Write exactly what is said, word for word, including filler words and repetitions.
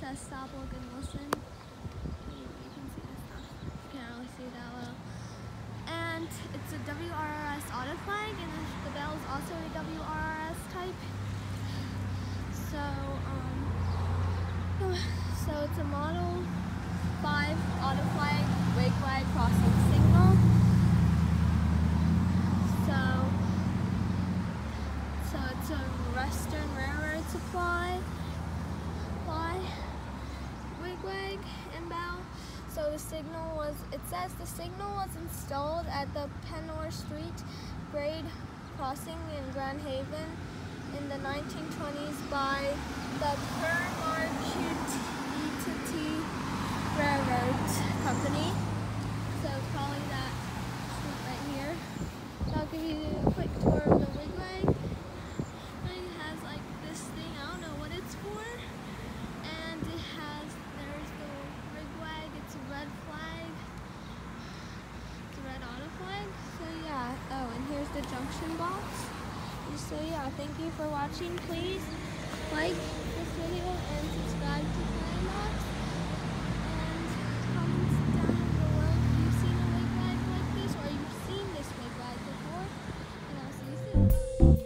says stop, look, and listen. You, you can see this stuff. You can't really see that well. And it's a W R R S auto flag, and the bell is also a W R R S type. So, um, so it's a Model five auto flag, wake-wag crossing signal. So, so it's a Western Railroad supply, fly, wig-wag, and bell. So the signal was, it says the signal was installed at the Pennor Street grade crossing in Grand Haven in the nineteen twenties by the Permarquette Railroad Company. So it's probably that street right here. So I'll give you a quick tour of the wigwag. It has like this thing, I don't know what it's for. And it has, there's the wigwag, it's a red flag. It's a red auto flag. So yeah, oh, and here's the junction box. So yeah, thank you for watching. Please like this video and subscribe to Flybox. And comment down below if you've seen a wigwag like this, or you've seen this wigwag before. And I'll see you soon.